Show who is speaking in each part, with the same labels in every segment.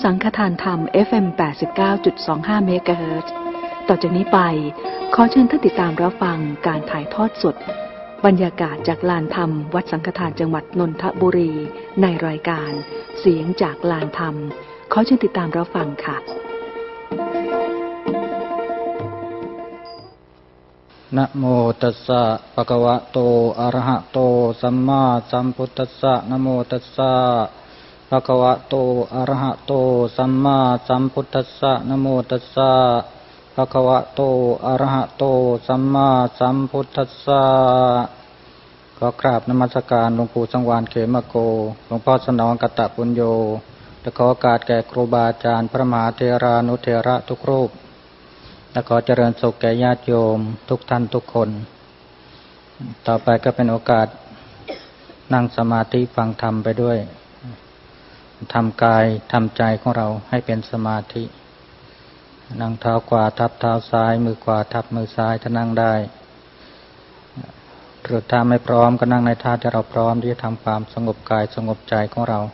Speaker 1: สังฆทานธรรม FM 89.25 เมกะเฮิรตซ์ ต่อจากนี้ไปขอเชิญท่านติดตามรับฟังการถ่ายทอดสดบรรยากาศจากลานธรรมวัดสังฆทานจังหวัดนนทบุรีในรายการเสียงจากลานธรรมขอเชิญติดตามรับฟังค่ะ
Speaker 2: นะโมตัสสะภะคะวะโตอะระหะโตสัมมาสัมพุทธัสสะนะโมตัสสะภะคะวะโตอะระหะโตสัมมาสัมพุทธัสสะนะโมตัสสะภะคะวะโตอะระหะโตสัมมาสัมพุทธัสสะขอกราบนมัสการหลวงปู่สังวาลเขมโกหลวงพ่อสนองกตปุญโญและขอโอกาสแก่ครูบาอาจารย์พระมหาเถรานุเถระทุกรูปและขอเจริญสุขแก่ญาติโยมทุกท่านทุกคนต่อไปก็เป็นโอกาสนั่งสมาธิฟังธรรมไปด้วยทำกายทำใจของเราให้เป็นสมาธินั่งเท้าขวาทับเท้าซ้ายมือขวาทับมือซ้ายถ้านั่งได้หรือถ้าไม่พร้อมก็นั่งในท่าที่เราพร้อมที่จะทำความสงบกายสงบใจของเรา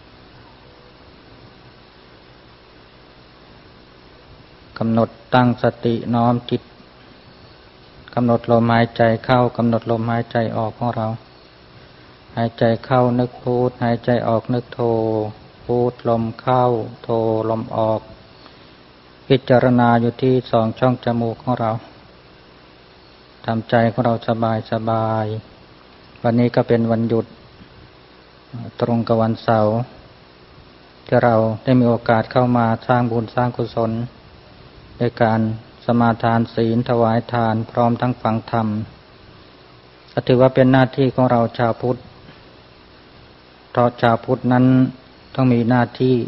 Speaker 2: กำหนดตั้งสติน้อมจิตกำหนดลมหายใจเข้ากำหนดลมหายใจออกของเราหายใจเข้านึกพุทหายใจออกนึกโธพุทลมเข้าโธลมออกพิจารณาอยู่ที่สองช่องจมูกของเราทำใจของเราสบายสบายวันนี้ก็เป็นวันหยุดตรงกับวันเสาร์ที่เราได้มีโอกาสเข้ามาสร้างบุญสร้างกุศลด้วยการสมาทานศีลถวายทานพร้อมทั้งฟังธรรมก็ถือว่าเป็นหน้าที่ของเราชาวพุทธเพราะชาวพุทธนั้นต้องมีหน้า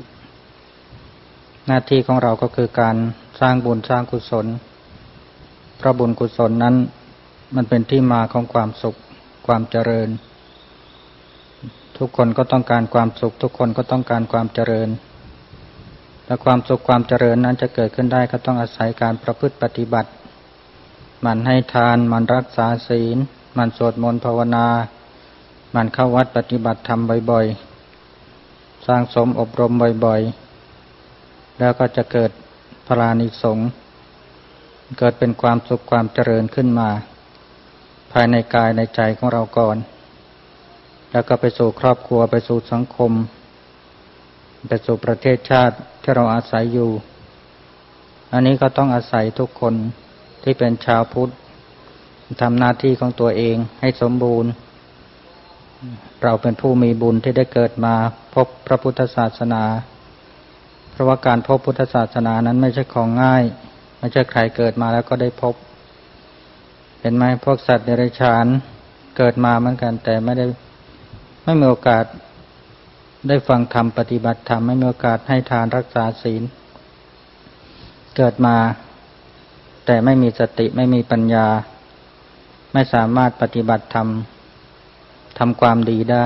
Speaker 2: ที่ของเราก็คือการสร้างบุญสร้างกุศลเพราะบุญกุศลนั้นมันเป็นที่มาของความสุขความเจริญทุกคนก็ต้องการความสุขทุกคนก็ต้องการความเจริญและความสุขความเจริญนั้นจะเกิดขึ้นได้ก็ต้องอาศัยการประพฤติปฏิบัติหมั่นให้ทานหมั่นรักษาศีลหมั่นสวดมนต์ภาวนาหมั่นเข้าวัดปฏิบัติธรรมบ่อยๆสร้างสมอบรมบ่อยๆแล้วก็จะเกิดพลานิสงส์เกิดเป็นความสุขความเจริญขึ้นมาภายในกายในใจของเราก่อนแล้วก็ไปสู่ครอบครัวไปสู่สังคมไปสู่ประเทศชาติที่เราอาศัยอยู่อันนี้ก็ต้องอาศัยทุกคนที่เป็นชาวพุทธทำหน้าที่ของตัวเองให้สมบูรณ์เราเป็นผู้มีบุญที่ได้เกิดมาพบพระพุทธศาสนาเพราะว่าการพบพุทธศาสนานั้นไม่ใช่ของง่ายไม่ใช่ใครเกิดมาแล้วก็ได้พบเห็นไหมพวกสัตว์เดรัจฉานเกิดมาเหมือนกันแต่ไม่มีโอกาสได้ฟังธรรมปฏิบัติธรรมไม่มีโอกาสให้ทานรักษาศีลเกิดมาแต่ไม่มีสติไม่มีปัญญาไม่สามารถปฏิบัติธรรมทำความดีได้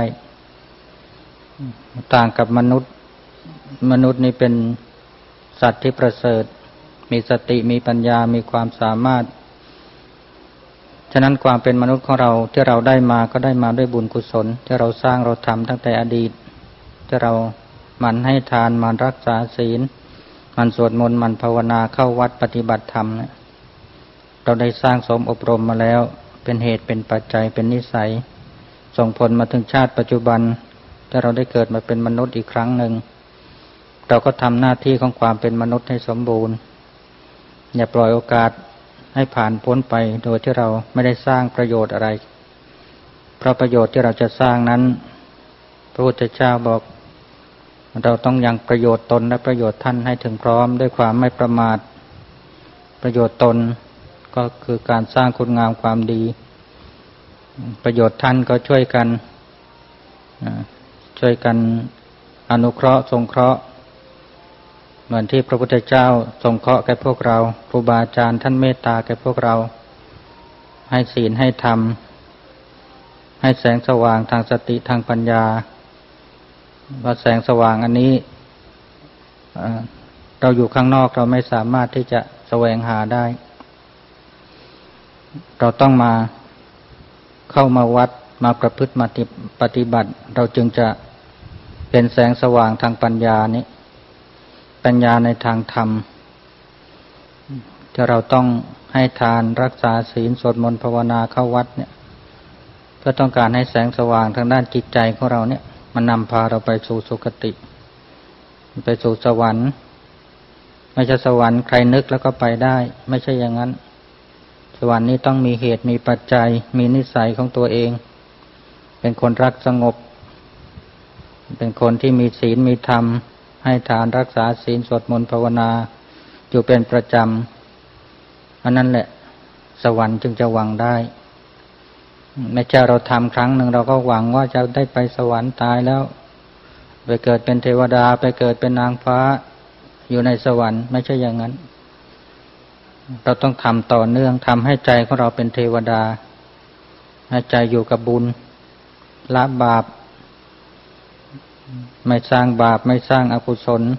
Speaker 2: ต่างกับมนุษย์นี่เป็นสัตว์ที่ประเสริฐมีสติมีปัญญามีความสามารถฉะนั้นความเป็นมนุษย์ของเราที่เราได้มาก็ได้มาด้วยบุญกุศลที่เราสร้างเราทำตั้งแต่อดีตที่เราหมั่นให้ทานหมั่นรักษาศีลหมั่นสวดมนต์หมั่นภาวนาเข้าวัดปฏิบัติธรรมเราได้สร้างสมอบรมมาแล้วเป็นเหตุเป็นปัจจัยเป็นนิสัยส่งผลมาถึงชาติปัจจุบันที่เราได้เกิดมาเป็นมนุษย์อีกครั้งหนึ่งเราก็ทำหน้าที่ของความเป็นมนุษย์ให้สมบูรณ์อย่าปล่อยโอกาสให้ผ่านพ้นไปโดยที่เราไม่ได้สร้างประโยชน์อะไรเพราะประโยชน์ที่เราจะสร้างนั้นพระพุทธเจ้าบอกเราต้องยังประโยชน์ตนและประโยชน์ท่านให้ถึงพร้อมด้วยความไม่ประมาทประโยชน์ตนก็คือการสร้างคุณงามความดีประโยชน์ท่านก็ช่วยกันอนุเคราะห์สงเคราะห์เหมือนที่พระพุทธเจ้าสงเคราะห์แก่พวกเราครูบาอาจารย์ท่านเมตตาแก่พวกเราให้ศีลให้ธรรมให้แสงสว่างทางสติทางปัญญาว่าแสงสว่างอันนี้เราอยู่ข้างนอกเราไม่สามารถที่จะแสวงหาได้เราต้องเข้ามาวัดมาประพฤติมาปฏิบัติเราจึงจะเป็นแสงสว่างทางปัญญานี้ปัญญาในทางธรรมที่เราต้องให้ทานรักษาศีลสวดมนต์ภาวนาเข้าวัดเนี่ยเพื่อต้องการให้แสงสว่างทางด้านจิตใจของเราเนี่ยมันนำพาเราไปสู่สุคติไปสู่สวรรค์ไม่ใช่สวรรค์ใครนึกแล้วก็ไปได้ไม่ใช่อย่างนั้นสวรรค์นี้ต้องมีเหตุมีปัจจัยมีนิสัยของตัวเองเป็นคนรักสงบเป็นคนที่มีศีลมีธรรมให้ทานรักษาศีลสวดมนต์ภาวนาอยู่เป็นประจำอันนั้นแหละสวรรค์จึงจะหวังได้ไม่ใช่เราทำครั้งหนึ่งเราก็หวังว่าจะได้ไปสวรรค์ตายแล้วไปเกิดเป็นเทวดาไปเกิดเป็นนางฟ้าอยู่ในสวรรค์ไม่ใช่อย่างนั้นเราต้องทำต่อเนื่องทำให้ใจของเราเป็นเทวดาให้ใจอยู่กับบุญละบาปไม่สร้างบาปไม่สร้างอกุศล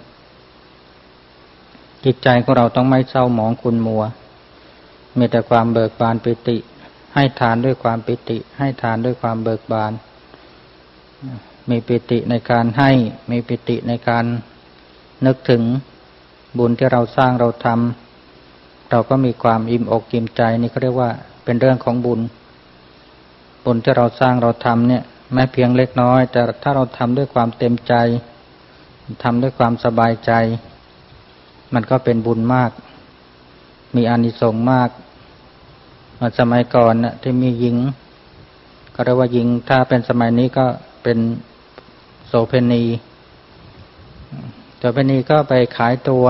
Speaker 2: จิตใจของเราต้องไม่เศร้าหมองขุ่นมัวมีแต่ความเบิกบานปิติให้ทานด้วยความปิติให้ทานด้วยความเบิกบานมีปิติในการให้มีปิติในการนึกถึงบุญที่เราสร้างเราทำเราก็มีความอิ่มอกอิ่มใจนี่เขาเรียกว่าเป็นเรื่องของบุญที่เราสร้างเราทำเนี่ยแม้เพียงเล็กน้อยแต่ถ้าเราทำด้วยความเต็มใจทำด้วยความสบายใจมันก็เป็นบุญมากมีอานิสงส์มากสมัยก่อนน่ะที่มีหญิงก็เรียกว่าหญิงถ้าเป็นสมัยนี้ก็เป็นโสเภณีก็ไปขายตัว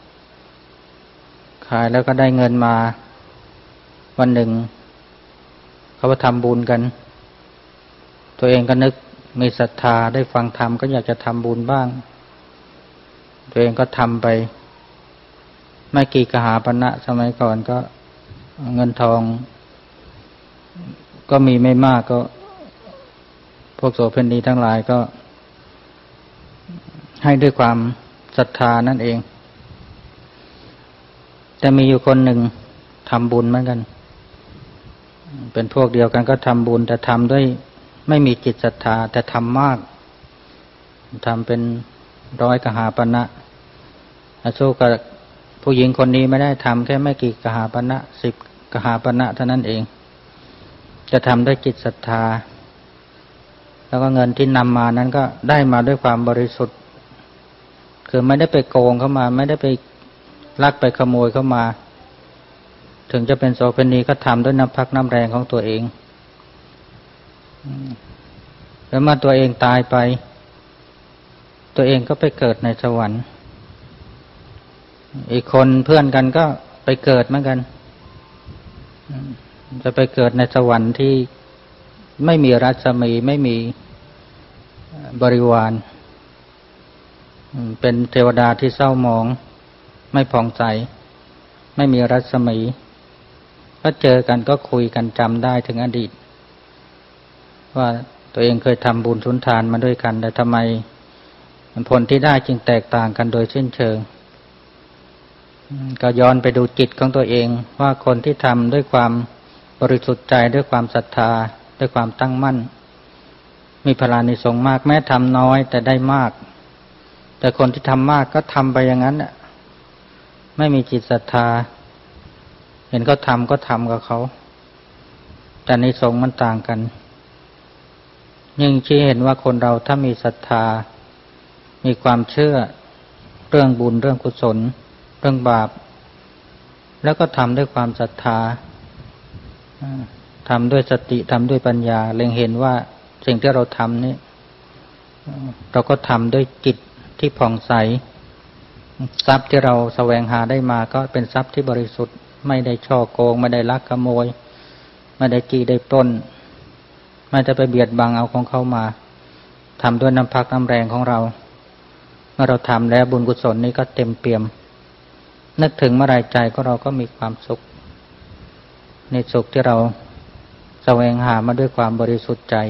Speaker 2: ขายแล้วก็ได้เงินมาวันหนึ่งเขาไปทำบุญกันตัวเองก็นึกมีศรัทธาได้ฟังธรรมก็อยากจะทำบุญบ้างตัวเองก็ทำไปไม่กี่กหาปณะสมัยก่อนก็เงินทองก็มีไม่มากก็พวกโสเภณีทั้งหลายก็ให้ด้วยความศรัทธานั่นเองแต่มีอยู่คนหนึ่งทำบุญเหมือนกันเป็นพวกเดียวกันก็ทำบุญแต่ทำด้วยไม่มีจิตศรัทธาแต่ทำมากทำเป็น100กหาปณะสู้กับผู้หญิงคนนี้ไม่ได้ทำแค่ไม่กี่กหาปณะ10กหาปณะเท่านั้นเองจะทำด้วยจิตศรัทธาแล้วก็เงินที่นำมานั้นก็ได้มาด้วยความบริสุทธิ์คือไม่ได้ไปโกงเข้ามาไม่ได้ไปลักไปขโมยเข้ามาถึงจะเป็นโสเภณีก็ทำด้วยน้ำพักน้ำแรงของตัวเองแล้วเมื่อตัวเองตายไปตัวเองก็ไปเกิดในสวรรค์อีกคนเพื่อนกันก็ไปเกิดเหมือนกันจะไปเกิดในสวรรค์ที่ไม่มีรัศมีไม่มีบริวารเป็นเทวดาที่เศร้าหมองไม่ผ่องใสไม่มีรัศมีก็เจอกันก็คุยกันจำได้ถึงอดีตว่าตัวเองเคยทำบุญสุนทานมาด้วยกันแต่ทำไมผลที่ได้จึงแตกต่างกันโดยสิ้นเชิงก็ย้อนไปดูจิตของตัวเองว่าคนที่ทำด้วยความบริสุทธิ์ใจด้วยความศรัทธาด้วยความตั้งมั่นมีพลานิสงส์มากแม้ทำน้อยแต่ได้มากแต่คนที่ทำมากก็ทำไปอย่างนั้นไม่มีจิตศรัทธาเห็นเขาทำก็ทำกับเขาแต่อานิสงส์มันต่างกันยิ่งชี้เห็นว่าคนเราถ้ามีศรัทธามีความเชื่อเรื่องบุญเรื่องกุศลเรื่องบาปแล้วก็ทำด้วยความศรัทธาทำด้วยสติทำด้วยปัญญาเล็งเห็นว่าสิ่งที่เราทำนี้เราก็ทำด้วยจิตที่ผ่องใสทรัพย์ที่เราแสวงหาได้มาก็เป็นทรัพย์ที่บริสุทธิ์ไม่ได้ฉ้อโกงไม่ได้ลักขโมยไม่ได้จี้ได้ปล้นไม่ได้ไปเบียดบังเอาของเขามาทำด้วยน้ำพักน้ำแรงของเราเมื่อเราทำแล้วบุญกุศลนี้ก็เต็มเปี่ยมนึกถึงเมื่อไรใจของเราก็มีความสุขในสุขที่เราแสวงหามาด้วยความบริสุทธิ์ใจ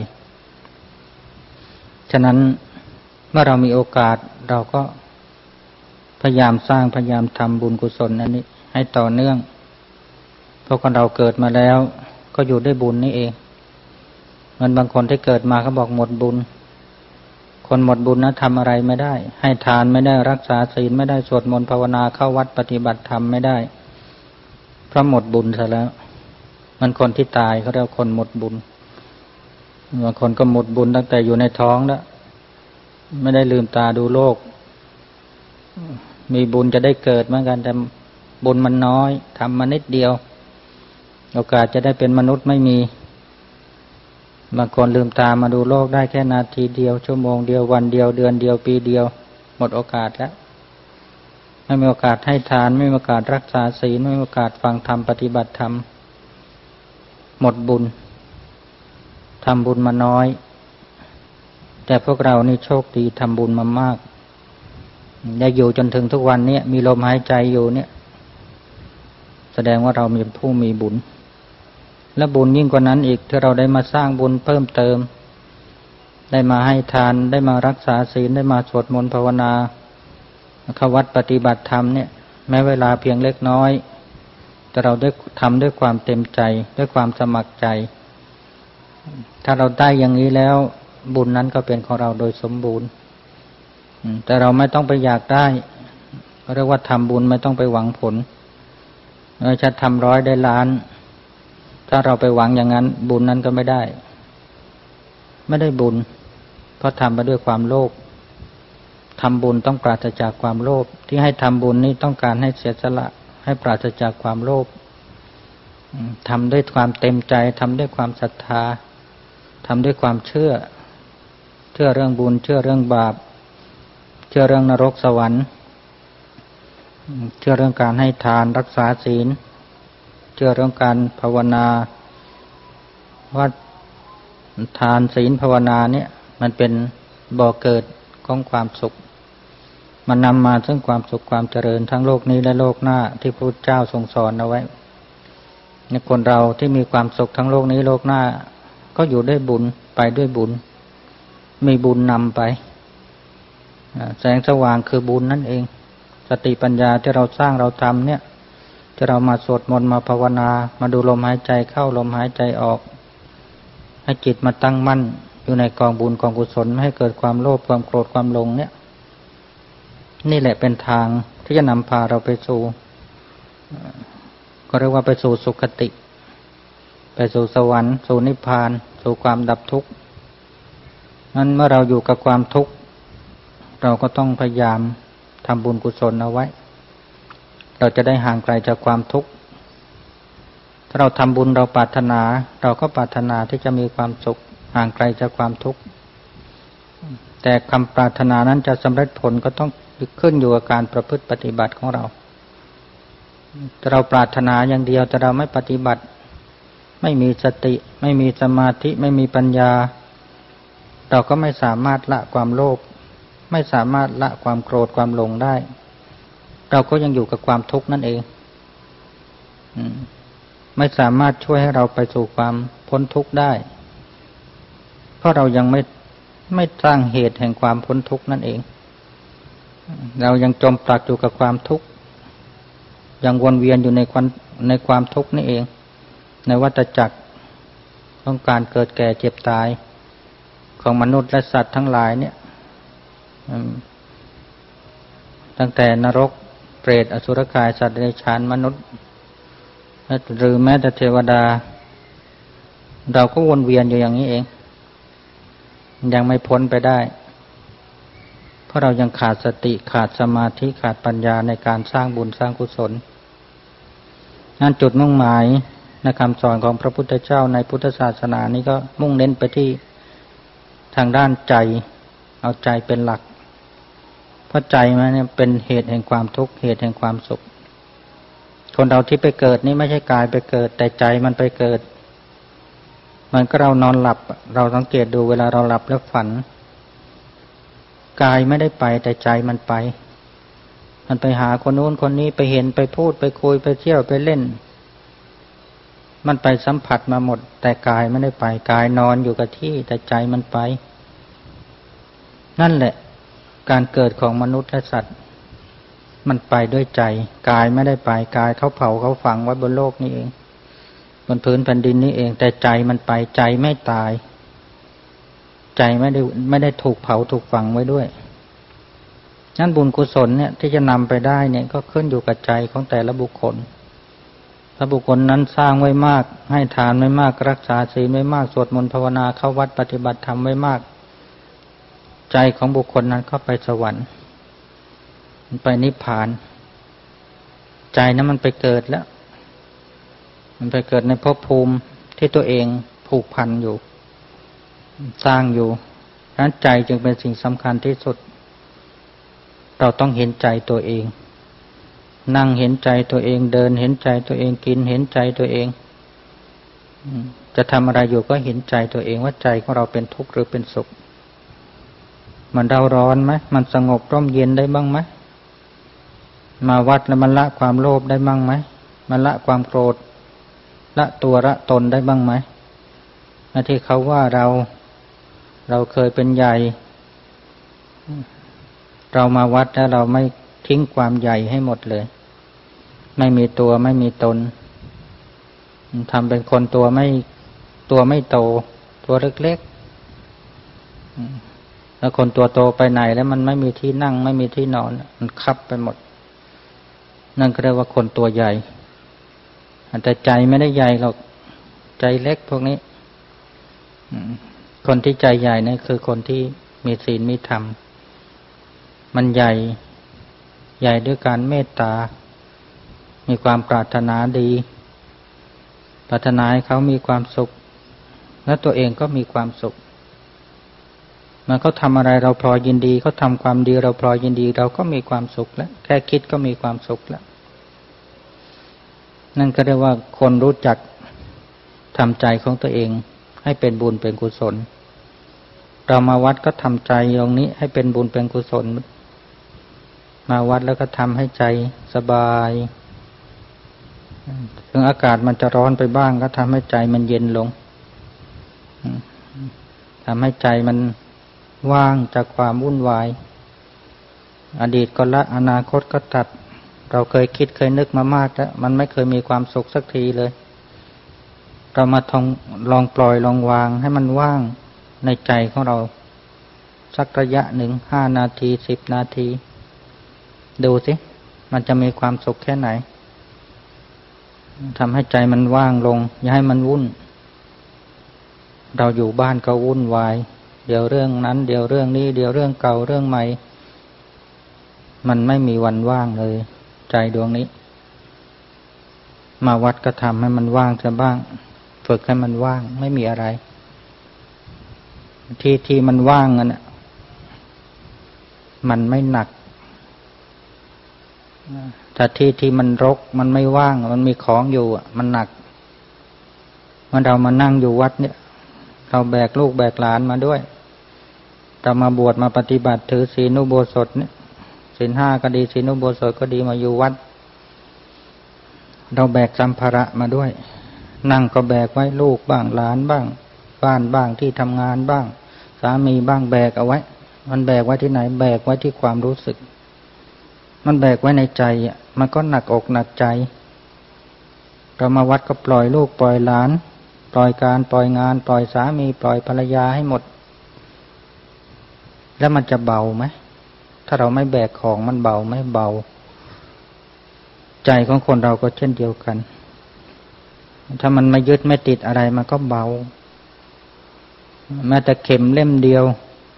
Speaker 2: ฉะนั้นเมื่อเรามีโอกาสเราก็พยายามสร้างพยายามทำบุญกุศลอันนี้ให้ต่อเนื่องเพราะคนเราเกิดมาแล้วก็อยู่ด้วยบุญนี่เองมันบางคนที่เกิดมาเขาบอกหมดบุญคนหมดบุญนะทำอะไรไม่ได้ให้ทานไม่ได้รักษาศีลไม่ได้สวดมนต์ภาวนาเข้าวัดปฏิบัติธรรมไม่ได้เพราะหมดบุญซะแล้วมันคนที่ตายเขาเรียกคนหมดบุญบางคนก็หมดบุญตั้งแต่อยู่ในท้องแล้วไม่ได้ลืมตาดูโลกมีบุญจะได้เกิดเหมือนกันแต่บุญมันน้อยทำมานิดเดียวโอกาสจะได้เป็นมนุษย์ไม่มีบางคนลืมตามาดูโลกได้แค่นาทีเดียวชั่วโมงเดียววันเดียวเดือนเดียวปีเดียวหมดโอกาสแล้วไม่มีโอกาสให้ทานไม่มีโอกาสรักษาศีลไม่มีโอกาสฟังธรรมปฏิบัติธรรมหมดบุญทำบุญมาน้อยแต่พวกเรานี่โชคดีทำบุญมามากได้อยู่จนถึงทุกวันนี้มีลมหายใจอยู่เนี่ยแสดงว่าเรามีผู้มีบุญและบุญยิ่งกว่านั้นอีกที่เราได้มาสร้างบุญเพิ่มเติมได้มาให้ทานได้มารักษาศีลได้มาสวดมนต์ภาวนาเข้าวัดปฏิบัติธรรมเนี่ยแม้เวลาเพียงเล็กน้อยแต่เราได้ทำด้วยความเต็มใจด้วยความสมัครใจถ้าเราได้อย่างนี้แล้วบุญนั้นก็เป็นของเราโดยสมบูรณ์แต่เราไม่ต้องไปอยากได้เรียกว่าทำบุญไม่ต้องไปหวังผลจะทำ100ได้ล้านถ้าเราไปหวังอย่างนั้นบุญนั้นก็ไม่ได้บุญเพราะทำไปด้วยความโลภทำบุญต้องปราศจากความโลภที่ให้ทำบุญนี้ต้องการให้เสียสละให้ปราศจากความโลภทำด้วยความเต็มใจทำด้วยความศรัทธาทำด้วยความเชื่อเรื่องบุญเชื่อเรื่องบาปเชื่อเรื่องนรกสวรรค์เชื่อเรื่องการให้ทานรักษาศีลเชื่อเรื่องการภาวนาว่าทานศีลภาวนาเนี่ยมันเป็นบ่อเกิดของความสุขมันนำมาซึ่งความสุขความเจริญทั้งโลกนี้และโลกหน้าที่พระพุทธเจ้าทรงสอนเอาไว้ในคนเราที่มีความสุขทั้งโลกนี้โลกหน้าก็อยู่ด้วยบุญไปด้วยบุญมีบุญนำไปแสงสว่างคือบุญนั่นเองสติปัญญาที่เราสร้างเราทำเนี่ยที่เรามาสวดมนต์มาภาวนามาดูลมหายใจเข้าลมหายใจออกให้จิตมาตั้งมั่นอยู่ในกองบุญกองกุศลไม่ให้เกิดความโลภความโกรธความหลงเนี่ยนี่แหละเป็นทางที่จะนำพาเราไปสู่ก็เรียกว่าไปสู่สุคติไปสู่สวรรค์สู่นิพพานสู่ความดับทุกข์นั้นเมื่อเราอยู่กับความทุกข์เราก็ต้องพยายามทำบุญกุศลเอาไว้เราจะได้ห่างไกลจากความทุกข์ถ้าเราทำบุญเราปรารถนาเราก็ปรารถนาที่จะมีความสุขห่างไกลจากความทุกข์แต่คำปรารถนานั้นจะสำเร็จผลก็ต้องขึ้นอยู่กับการประพฤติปฏิบัติของเราถ้าเราปรารถนาอย่างเดียวแต่เราไม่ปฏิบัติไม่มีสติไม่มีสมาธิไม่มีปัญญาเราก็ไม่สามารถละความโลภไม่สามารถละความโกรธความหลงได้เราก็ยังอยู่กับความทุกข์นั่นเองไม่สามารถช่วยให้เราไปสู่ความพ้นทุกข์ได้เพราะเรายังไม่สร้างเหตุแห่งความพ้นทุกข์นั่นเองเรายังจมปลักอยู่กับความทุกข์ยังวนเวียนอยู่ในความทุกข์นี่เองในวัฏจักรของการเกิดแก่เจ็บตายของมนุษย์และสัตว์ทั้งหลายเนี่ยตั้งแต่นรกเปรตอสุรกายสัตว์เดรัจฉานมนุษย์หรือแม้แต่เทวดาเราก็วนเวียนอยู่อย่างนี้เองยังไม่พ้นไปได้เพราะเรายังขาดสติขาดสมาธิขาดปัญญาในการสร้างบุญสร้างกุศลนั้นจุดมุ่งหมายในคำสอนของพระพุทธเจ้าในพุทธศาสนานี้ก็มุ่งเน้นไปที่ทางด้านใจเอาใจเป็นหลักเพราะใจมันเนี่ยเป็นเหตุแห่งความทุกข์เหตุแห่งความสุขคนเราที่ไปเกิดนี่ไม่ใช่กายไปเกิดแต่ใจมันไปเกิดมันก็เรานอนหลับเราสังเกตดูเวลาเราหลับแล้วฝันกายไม่ได้ไปแต่ใจมันไปหาคนโน้นคนนี้ไปเห็นไปพูดไปคุยไปเที่ยวไปเล่นมันไปสัมผัสมาหมดแต่กายไม่ได้ไปกายนอนอยู่กับที่แต่ใจมันไปนั่นแหละการเกิดของมนุษย์และสัตว์มันไปด้วยใจกายไม่ได้ไปกายเขาเผาเขาฝังไว้บนโลกนี้เองบนพื้นแผ่นดินนี้เองแต่ใจมันไปใจไม่ตายใจไม่ได้ถูกเผาถูกฝังไว้ด้วยนั้นบุญกุศลเนี่ยที่จะนำไปได้เนี่ยก็ขึ้นอยู่กับใจของแต่ละบุคคลถ้าบุคคลนั้นสร้างไว้มากให้ทานไว้มากรักษาศีลไว้มากสวดมนต์ภาวนาเข้าวัดปฏิบัติธรรมไว้มากใจของบุคคลนั้นก็ไปสวรรค์มันไปนิพพานใจนั้นมันไปเกิดแล้วมันไปเกิดในภพภูมิที่ตัวเองผูกพันอยู่สร้างอยู่ดังนั้นใจจึงเป็นสิ่งสำคัญที่สุดเราต้องเห็นใจตัวเองนั่งเห็นใจตัวเองเดินเห็นใจตัวเองกินเห็นใจตัวเองจะทำอะไรอยู่ก็เห็นใจตัวเองว่าใจของเราเป็นทุกข์หรือเป็นสุขมันเราร้อนไหมมันสงบร่มเย็นได้บ้างไหมมาวัดแล้วมันละความโลภได้บ้างไหมมันละความโกรธละตัวละตนได้บ้างไหมที่เขาว่าเราเคยเป็นใหญ่เรามาวัดแล้วเราไม่ทิ้งความใหญ่ให้หมดเลยไม่มีตัวไม่มีตนทำเป็นคนตัวไม่โตตัวเล็กๆแล้วคนตัวโตไปไหนแล้วมันไม่มีที่นั่งไม่มีที่นอนมันคับไปหมดนั่นก็เรียกว่าคนตัวใหญ่แต่ใจไม่ได้ใหญ่หรอกใจเล็กพวกนี้คนที่ใจใหญ่นี่คือคนที่มีศีลมีธรรมมันใหญ่ด้วยการเมตตามีความปรารถนาดีปรารถนาให้เขามีความสุขและตัวเองก็มีความสุขมันเขาทำอะไรเราพลอยยินดีเขาทำความดีเราพลอยยินดีเราก็มีความสุขแล้วแค่คิดก็มีความสุขแล้วนั่นก็เรียกว่าคนรู้จักทำใจของตัวเองให้เป็นบุญเป็นกุศลเรามาวัดก็ทำใจตรงนี้ให้เป็นบุญเป็นกุศลมาวัดแล้วก็ทำให้ใจสบายถึงอากาศมันจะร้อนไปบ้างก็ทำให้ใจมันเย็นลงทำให้ใจมันว่างจากความวุ่นวายอดีตก็ละอนาคตก็ตัดเราเคยคิดเคยนึกมามากแล้วมันไม่เคยมีความสุขสักทีเลยเรามาลองปล่อยลองวางให้มันว่างในใจของเราสักระยะหนึ่ง5 นาที10 นาทีดูสิมันจะมีความสุขแค่ไหนทำให้ใจมันว่างลงอย่าให้มันวุ่นเราอยู่บ้านก็วุ่นวายเดี๋ยวเรื่องนั้นเดี๋ยวเรื่องนี้เดี๋ยวเรื่องเก่าเรื่องใหม่มันไม่มีวันว่างเลยใจดวงนี้มาวัดก็ทำให้มันว่างซะบ้างฝึกให้มันว่างไม่มีอะไรที่มันว่างนั่นน่ะมันไม่หนักแต่ที่มันรกมันไม่ว่างมันมีของอยู่มันหนักเมื่อเรามานั่งอยู่วัดเนี่ยเราแบกลูกแบกหลานมาด้วยเรามาบวชมาปฏิบัติถือศีลอุโบสถเนี่ยศีล 5ก็ดีศีลอุโบสถก็ดีมาอยู่วัดเราแบกสัมภาระมาด้วยนั่งก็แบกไว้ลูกบ้างหลานบ้างบ้านบ้างที่ทำงานบ้างสามีบ้างแบกเอาไว้มันแบกไว้ที่ไหนแบกไว้ที่ความรู้สึกมันแบกไว้ในใจมันก็หนักอกหนักใจเรามาวัดก็ปล่อยลูกปล่อยหลานปล่อยการปล่อยงานปล่อยสามีปล่อยภรรยาให้หมดแล้วมันจะเบาไหมถ้าเราไม่แบกของมันเบาไหมเบาใจของคนเราก็เช่นเดียวกันถ้ามันไม่ยึดไม่ติดอะไรมันก็เบาแม้แต่เข็มเล่มเดียว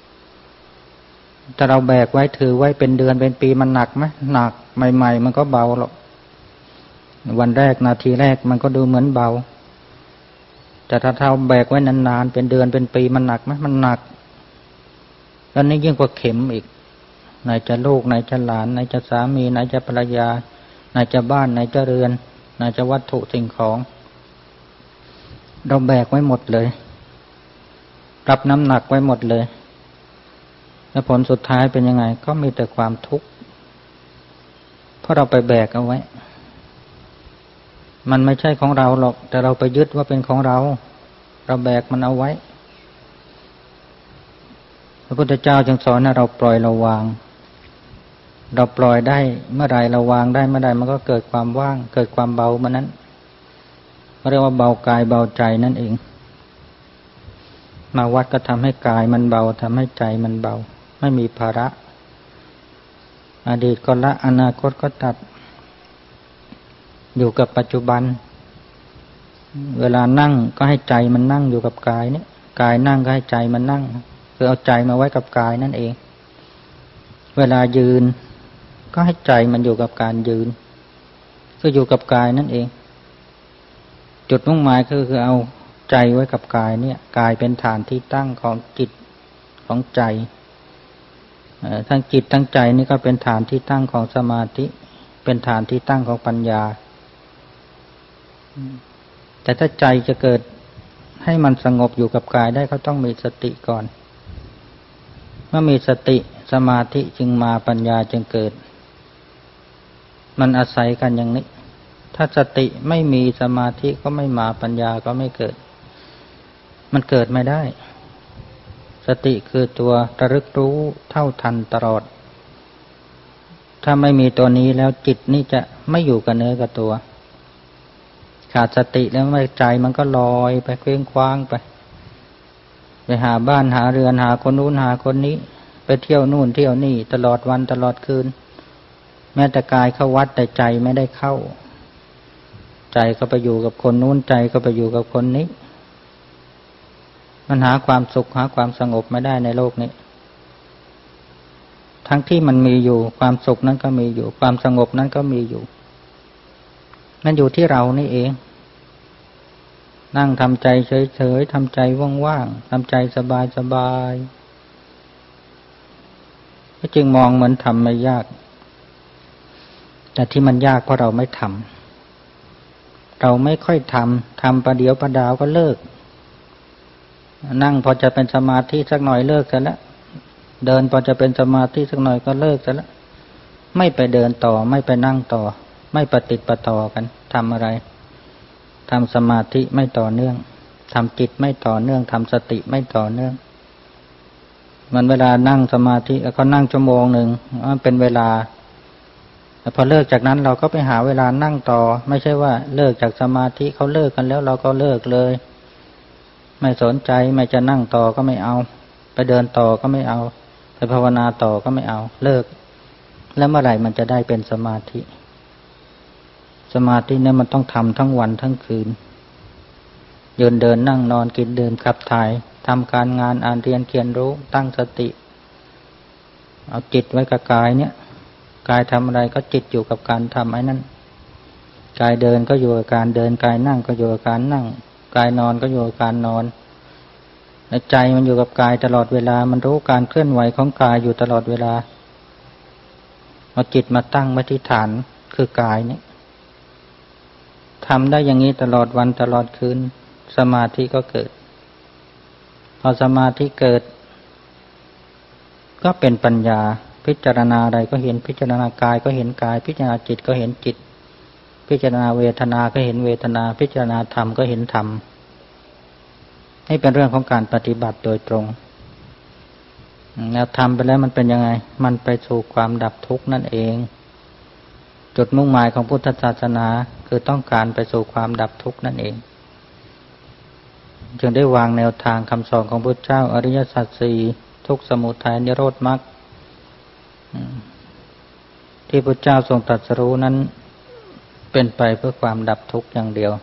Speaker 2: ถ้าเราแบกไว้ถือไว้เป็นเดือนเป็นปีมันหนักไหมหนักใหม่ๆมันก็เบาหรอกวันแรกนาทีแรกมันก็ดูเหมือนเบาแต่ถ้าเราแบกไว้นานๆเป็นเดือนเป็นปีมันหนักไหมมันหนักแล้วนี่ยิ่งกว่าเข็มอีกไหนจะลูกไหนจะหลานไหนจะสามีไหนจะภรรยาไหนจะบ้านไหนจะเรือนไหนจะวัตถุสิ่งของเราแบกไว้หมดเลยรับน้ำหนักไว้หมดเลยแล้วผลสุดท้ายเป็นยังไงก็มีแต่ความทุกข์เพราะเราไปแบกเอาไว้มันไม่ใช่ของเราหรอกแต่เราไปยึดว่าเป็นของเราแบกมันเอาไว้พระพุทธเจ้าจึงสอนให้เราปล่อยเราวางเราปล่อยได้เมื่อไรเราวางได้เมื่อไรมันก็เกิดความว่างเกิดความเบามันนั้นเรียกว่าเบากายเบาใจนั่นเองมาวัดก็ทำให้กายมันเบาทำให้ใจมันเบาไม่มีภาระอดีตก็ละอนาคตก็ตัดอยู่กับปัจจุบันเวลานั่งก็ให้ใจมันนั่งอยู่กับกายเนี่ยกายนั่งก็ให้ใจมันนั่งคือเอาใจมาไว้กับกายนั่นเองเวลายืนก็ให้ใจมันอยู่กับการยืนคืออยู่กับกายนั่นเองจุดมุ่งหมายคือเอาใจไว้กับกายเนี่ยกายเป็นฐานที่ตั้งของจิตของใจทั้งจิตทั้งใจนี่ก็เป็นฐานที่ตั้งของสมาธิเป็นฐานที่ตั้งของปัญญาแต่ถ้าใจจะเกิดให้มันสงบอยู่กับกายได้ก็ต้องมีสติก่อนเมื่อมีสติสมาธิจึงมาปัญญาจึงเกิดมันอาศัยกันอย่างนี้ถ้าสติไม่มีสมาธิก็ไม่มาปัญญาก็ไม่เกิดมันเกิดไม่ได้สติคือตัวระลึกรู้เท่าทันตลอดถ้าไม่มีตัวนี้แล้วจิตนี่จะไม่อยู่กับเนื้อกับตัวขาดสติแล้วไม่ใจมันก็ลอยไปเคว้งคว้างไปหาบ้านหาเรือนหาคนนู้นหาคนนี้ไปเที่ยวนู่นเที่ยวนี่ตลอดวันตลอดคืนแม้แต่กายเข้าวัดแต่ใจไม่ได้เข้าใจก็ไปอยู่กับคนนู้นใจก็ไปอยู่กับคนนี้มันหาความสุขหาความสงบไม่ได้ในโลกนี้ทั้งที่มันมีอยู่ความสุขนั้นก็มีอยู่ความสงบนั้นก็มีอยู่มันอยู่ที่เรานี่เองนั่งทำใจเฉยๆทำใจว่างๆทำใจสบายๆก็จึงมองเหมือนทำไม่ยากแต่ที่มันยากเพราะเราไม่ทำเราไม่ค่อยทำประเดี๋ยวประดาวก็เลิกนั่งพอจะเป็นสมาธิสักหน่อยเลิกซะแล้วเดินพอจะเป็นสมาธิสักหน่อยก็เลิกซะแล้วไม่ไปเดินต่อไม่ไปนั่งต่อไม่ปฏิปต่อกันทำอะไรทำสมาธิไม่ต่อเนื่องทำจิตไม่ต่อเนื่องทำสติไม่ต่อเนื่องมันเวลานั่งสมาธิก็นั่งชั่วโมงหนึ่งมันเป็นเวลาแต่พอเลิกจากนั้นเราก็ไปหาเวลานั่งต่อไม่ใช่ว่าเลิกจากสมาธิเขาเลิกกันแล้วเราก็เลิกเลยไม่สนใจไม่จะนั่งต่อก็ไม่เอาไปเดินต่อก็ไม่เอาไปภาวนาต่อก็ไม่เอาเลิกแล้วเมื่อไหร่มันจะได้เป็นสมาธิสมาธิเนี่ยมันต้องทำทั้งวันทั้งคืนยืนเดินนั่งนอนกินดื่มขับถ่ายทำการงานอ่านเรียนเขียนรู้ตั้งสติเอาจิตไว้กับกายเนี่ยกายทำอะไรก็จิตอยู่กับการทำไอ้นั่นกายเดินก็อยู่กับการเดินกายนั่งก็อยู่กับการนั่งกายนอนก็อยู่กับการนอนใจมันอยู่กับกายตลอดเวลามันรู้การเคลื่อนไหวของกายอยู่ตลอดเวลาเอาจิตมาตั้งไว้ที่ฐานคือกายนี้ทำได้อย่างนี้ตลอดวันตลอดคืนสมาธิก็เกิดพอสมาธิเกิดก็เป็นปัญญาพิจารณาอะไรก็เห็นพิจารณากายก็เห็นกายพิจารณาจิตก็เห็นจิตพิจารณาเวทนาก็เห็นเวทนาพิจารณาธรรมก็เห็นธรรมให้เป็นเรื่องของการปฏิบัติโดยตรงแล้วทำไปแล้วมันเป็นยังไงมันไปสู่ความดับทุกข์นั่นเองจุดมุ่งหมายของพุทธศาสนาคือต้องการไปสู่ความดับทุกข์นั่นเองจึงได้วางแนวทางคำสอนของพุทธเจ้าอริยสัจสี่ทุกข์สมุทัยนิโรธมรรคที่พุทธเจ้าทรงตรัสรู้นั้นเป็นไปเพื่อความดับทุกข์อย่างเดียว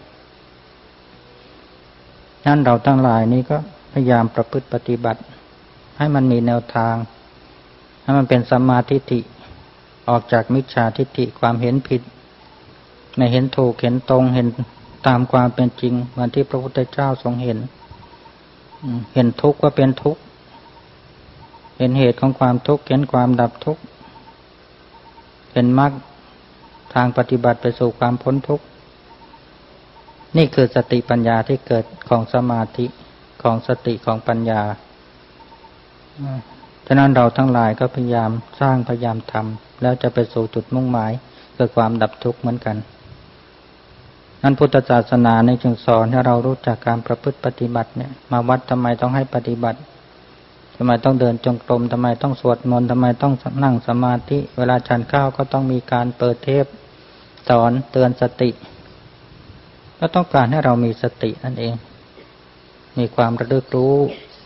Speaker 2: นั้นเราทั้งหลายนี้ก็พยายามประพฤติปฏิบัติให้มันมีแนวทางให้มันเป็นสัมมาทิฏฐิออกจากมิจฉาทิฏฐิความเห็นผิดไม่เห็นถูกเห็นตรงเห็นตามความเป็นจริงเหมือนที่พระพุทธเจ้าทรงเห็นเห็นทุกข์ว่าเป็นทุกข์เห็นเหตุของความทุกข์เห็นความดับทุกข์เห็นมรรคทางปฏิบัติไปสู่ความพ้นทุกข์นี่คือสติปัญญาที่เกิดของสมาธิของสติของปัญญาฉะนั้นเราทั้งหลายก็พยายามสร้างพยายามทำแล้วจะไปสู่จุดมุ่งหมายคือความดับทุกข์เหมือนกันนั้นพุทธศาสนาในจึงสอนให้เรารู้จักการประพฤติปฏิบัติเนี่ยมาวัดทำไมต้องให้ปฏิบัติทำไมต้องเดินจงกรมทำไมต้องสวดมนต์ทำไมต้องนั่งสมาธิเวลาฉันข้าวก็ต้องมีการเปิดเทปสอนเตือนสติก็ต้องการให้เรามีสตินั่นเองมีความระลึกรู้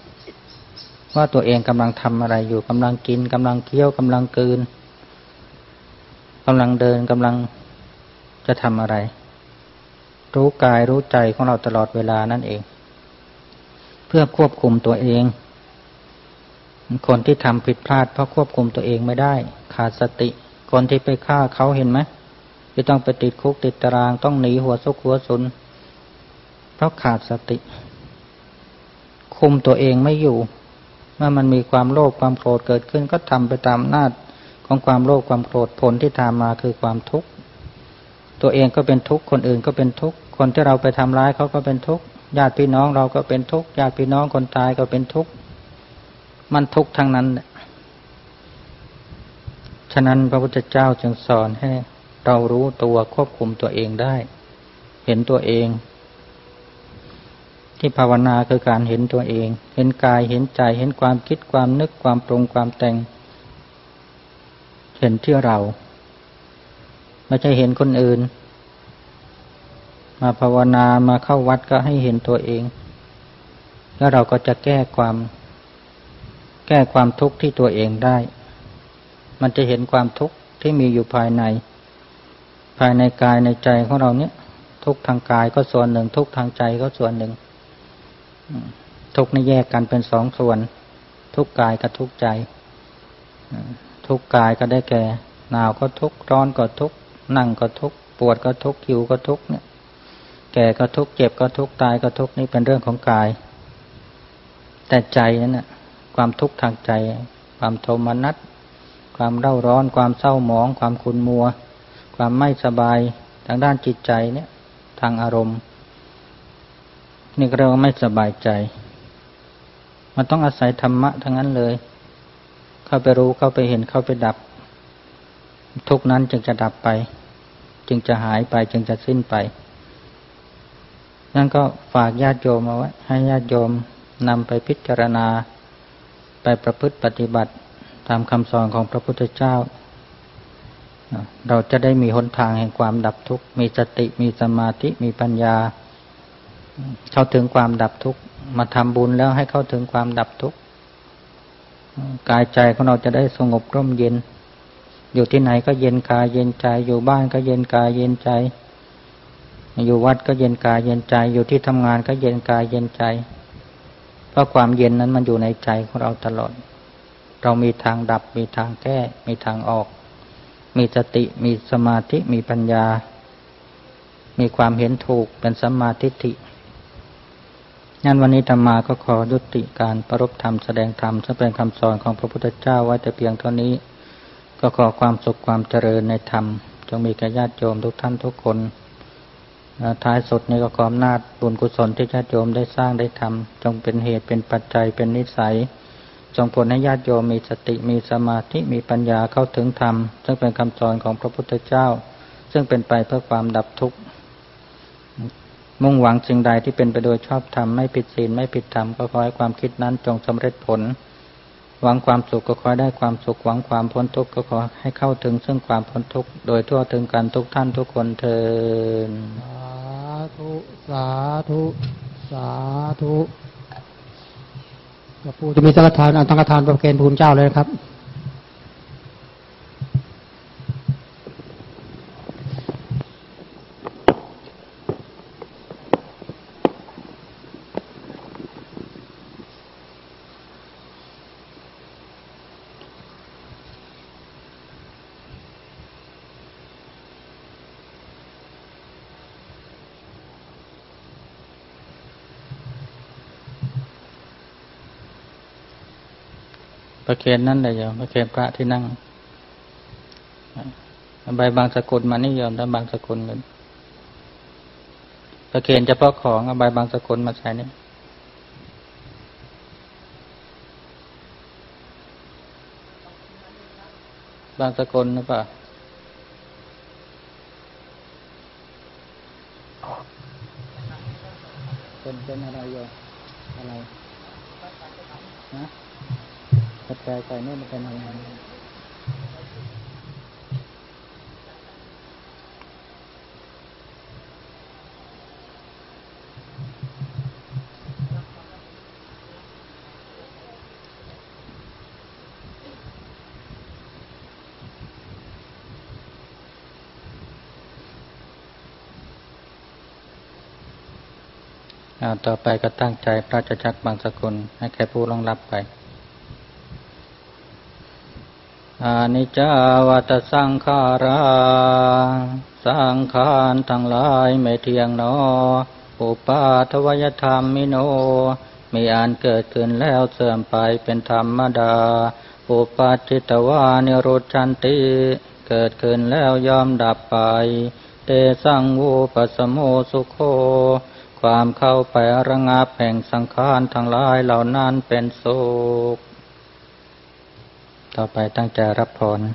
Speaker 2: ว่าตัวเองกำลังทำอะไรอยู่กำลังกินกำลังเคี้ยวกำลังกลืนกำลังเดินกำลังจะทำอะไรรู้กายรู้ใจของเราตลอดเวลานั่นเองเพื่อควบคุมตัวเองคนที่ทำผิดพลาดเพราะควบคุมตัวเองไม่ได้ขาดสติคนที่ไปฆ่าเขาเห็นไหมที่ต้องไปติดคุกติดตารางต้องหนีหัวซุกหัวซุนเพราะขาดสติคุมตัวเองไม่อยู่เมื่อมันมีความโลภความโกรธเกิดขึ้นก็ทำไปตามอำนาจของความโลภความโกรธผลที่ตามมาคือความทุกข์ตัวเองก็เป็นทุกข์คนอื่นก็เป็นทุกข์คนที่เราไปทำร้ายเขาก็เป็นทุกข์ญาติพี่น้องเราก็เป็นทุกข์ญาติพี่น้องคนตายก็เป็นทุกข์มันทุกข์ทั้งนั้นฉะนั้นพระพุทธเจ้าจึงสอนให้เรารู้ตัวควบคุมตัวเองได้เห็นตัวเองที่ภาวนาคือการเห็นตัวเองเห็นกายเห็นใจเห็นความคิดความนึกความปรุงความแต่งเห็นที่เราไม่ใช่เห็นคนอื่นมาภาวนามาเข้าวัดก็ให้เห็นตัวเองแล้วเราก็จะแก้ความทุกข์ที่ตัวเองได้มันจะเห็นความทุกข์ที่มีอยู่ภายในกายในใจของเราเนี่ยทุกข์ทางกายก็ส่วนหนึ่งทุกข์ทางใจก็ส่วนหนึ่งทุกข์นี่แยกกันเป็นสองส่วนทุกข์กายกับทุกข์ใจทุกข์กายก็ได้แก่หนาวก็ทุกข์ร้อนก็ทุกข์นั่งก็ทุกข์ปวดก็ทุกข์หิวก็ทุกข์เนี่ยแก่ก็ทุกข์เจ็บก็ทุกข์ตายก็ทุกข์นี่เป็นเรื่องของกายแต่ใจนั้นน่ะความทุกข์ทางใจความโทมนัสความเร่าร้อนความเศร้าหมองความขุ่นมัวความไม่สบายทางด้านจิตใจเนี่ยทางอารมณ์นี่ก็เรียกว่าไม่สบายใจมันต้องอาศัยธรรมะทั้งนั้นเลยเข้าไปรู้เข้าไปเห็นเข้าไปดับทุกนั้นจึงจะดับไปจึงจะหายไปจึงจะสิ้นไปนั่นก็ฝากญาติโยมเอาไว้ให้ญาติโยมนำไปพิจารณาไปประพฤติปฏิบัติตามคำสอนของพระพุทธเจ้าเราจะได้มีหนทางแห่งความดับทุกข์มีสติมีสมาธิมีปัญญาเข้าถึงความดับทุกข์มาทำบุญแล้วให้เข้าถึงความดับทุกข์กายใจของเราจะได้สงบร่มเย็นอยู่ที่ไหนก็เย็นกายเย็นใจอยู่บ้านก็เย็นกายเย็นใจอยู่วัดก็เย็นกายเย็นใจอยู่ที่ทำงานก็เย็นกายเย็นใจเพราะความเย็นนั้นมันอยู่ในใจของเราตลอดเรามีทางดับมีทางแก้มีทางออกมีสติมีสมาธิมีปัญญามีความเห็นถูกเป็นสัมมาทิฏฐิงั้นวันนี้ธรรมาก็ขอยุติการประรบธรรมแสดงธรรมซึ่งเป็นคำสอนของพระพุทธเจ้าไว้แต่เพียงเท่านี้ก็ขอความสุขความเจริญในธรรมจงมีแก่ญาติโยมทุกท่านทุกคนท้ายสุดนี้ก็ขออำนาจบุญกุศลที่ญาติโยมได้สร้างได้ทำจงเป็นเหตุเป็นปัจจัยเป็นนิสัยจงผลให้ญาติโยมมีสติมีสมาธิมีปัญญาเข้าถึงธรรมซึ่งเป็นคำสอนของพระพุทธเจ้าซึ่งเป็นไปเพื่อความดับทุกข์มุ่งหวังสิ่งใดที่เป็นไปโดยชอบธรรมไม่ผิดศีลไม่ผิดธรรมก็ขอให้ความคิดนั้นจงสำเร็จผลหวังความสุขก็ขอได้ความสุขหวังความพ้นทุกข์ก็ขอให้เข้าถึงซึ่งความพ้นทุกข์โดยทั่วถึงกันทุกท่านทุกคนเทอญ
Speaker 3: สาธุสาธุสาธุกับผู้จะมีสังฆทานอันสังฆทานประเคนพระคุณเจ้าเลยครับ
Speaker 2: ประเคนนั่นเลยโยมประเคนพระที่นั่งใบบางสกุลมานี่โยมถ้าบางสกุลเลยประเคนเฉพาะของใบบางสกุลมาใส่นี่บางสกุลหรือเปล่าเป็นอะไรโยมอะไรนะกระจายไปนี่มันเป็นอะไรต่อไปก็ตั้งใจพระจะชักบางสกุลให้แก่ผู้ลงรับไปอานิจจาวัตสังขาราสังขารทั้งหลายไม่เที่ยงหนออุปาทวยธรรมมิโนมีอันเกิดขึ้นแล้วเสื่อมไปเป็นธรรมดาอุปัจจิตวานิรุจฉันติเกิดขึ้นแล้วยอมดับไปเตสังวูปัสสโมสุโขความเข้าไประงับแห่งสังขารทั้งหลายเหล่านั้นเป็นสุขต่อไปตั้งใจรับพร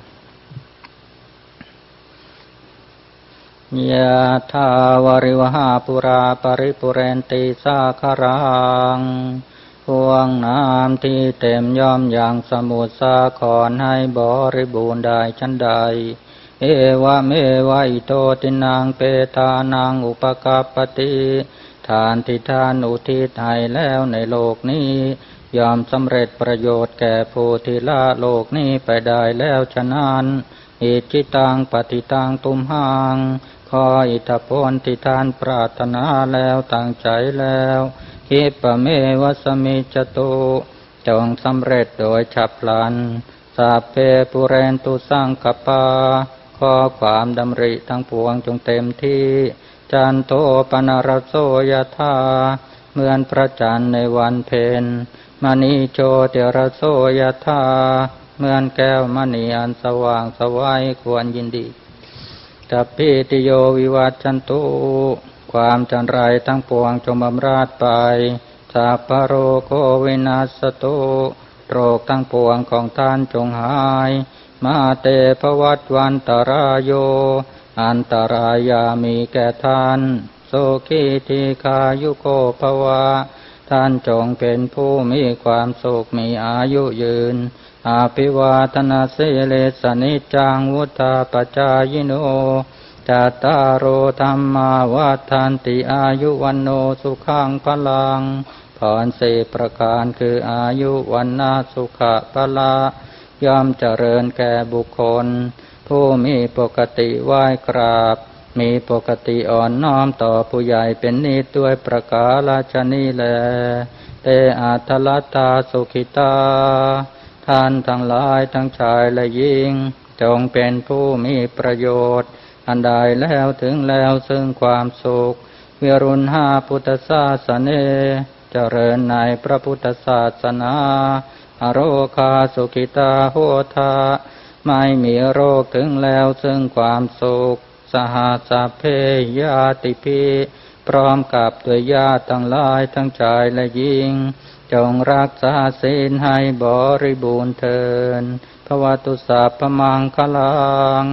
Speaker 2: ยะถาวาริวหาปุราปริปุเรนติสาคารังห่วงน้ำที่เต็มย่อมอย่างสมุทรสาครให้บริบูรณ์ได้ชั้นใดเอวะเมวะอิโตตินังเปตานังอุปกัปปติทานที่ท่านอุทิศให้แล้วในโลกนี้ยอมสำเร็จประโยชน์แก่ผู้ที่ละโลกนี้ไปได้แล้วฉะนั้นอิจิตังปฏิตังตุมหังขออิทธิพลที่ท่านปรารถนาแล้วตั้งใจแล้วคิปะเมวะสมิจจตุจงสำเร็จโดยฉับพลันสัพเพปุเรนตุสังคปาขอความดำริทั้งปวงจงเต็มที่จันโตปนรสโสยธาเหมือนพระจันทร์ในวันเพ็ญมณีโชติรสโสยธาเหมือนแก้วมณีอันสว่างไสวควรยินดีกัปปิติโยวิวัชชันตุความจันไรทั้งปวงจงบำราดไปสัพพโรโควินาศตุโรคทั้งปวงของท่านจงหายมาเตภวัตวันตรายโยอันตรายามีแก่ท่านโสขีทีคายุโกภวะท่านจงเป็นผู้มีความสุขมีอายุยืนอาภิวาทนาสิเลสนิจังวุธาปจายโนจัตตารโอธัมมาวัฏันติอายุวันโนสุขังพลังพรสี่ประการคืออายุวันนาสุขะพละย่อมเจริญแก่บุคคลผู้มีปกติไหว้กราบมีปกติอ่อนน้อมต่อผู้ใหญ่เป็นนิจด้วยประกาศนี้แลเตอัตลัตตาสุขิตาท่านทั้งหลายทั้งชายและหญิงจงเป็นผู้มีประโยชน์อันใดแล้วถึงแล้วซึ่งความสุขวิรุณหาพุทธศาสเนเจริญในพระพุทธศาสนาอโรคาสุขิตาโหทาไม่มีโรคถึงแล้วซึ่งความสุขสหสัพเพญาติภิพร้อมกับด้วยญาติทั้งหลายทั้งชายและหญิงจงรักษาศีลให้บริบูรณ์เถิดภวตุสัพพมังคลัง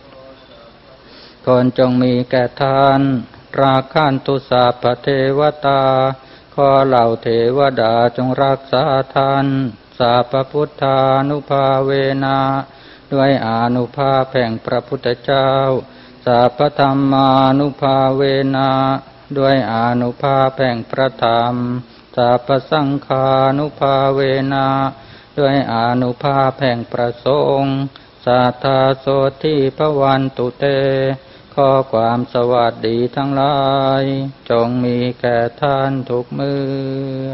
Speaker 2: คนจงมีแก่ท่านราคันตุสัพพเทวตาขอเหล่าเทวดาจงรักษาท่านสัพพพุทธานุภาเวนะด้วยอานุภาพแห่งพระพุทธเจ้าสัพพธรรมานุภาเวนะด้วยอานุภาพแห่งพระธรรมสัพพสังฆานุภาเวนะด้วยอานุภาพแห่งพระสงฆ์สัทธาโสทิภวันตุเตขอความสวัสดีทั้งหลายจงมีแก่ท่านทุกเมื่อ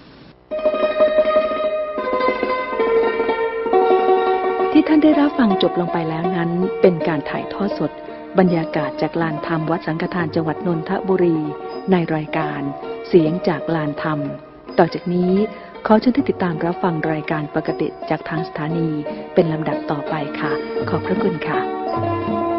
Speaker 1: ที่ท่านได้รับฟังจบลงไปแล้วนั้นเป็นการถ่ายทอดสดบรรยากาศจากลานธรรมวัดสังฆทานจังหวัดนนทบุรีในรายการเสียงจากลานธรรมต่อจากนี้ขอเชิญท่านติดตามรับฟังรายการปกติจากทางสถานีเป็นลำดับต่อไปค่ะขอบพระคุณค่ะ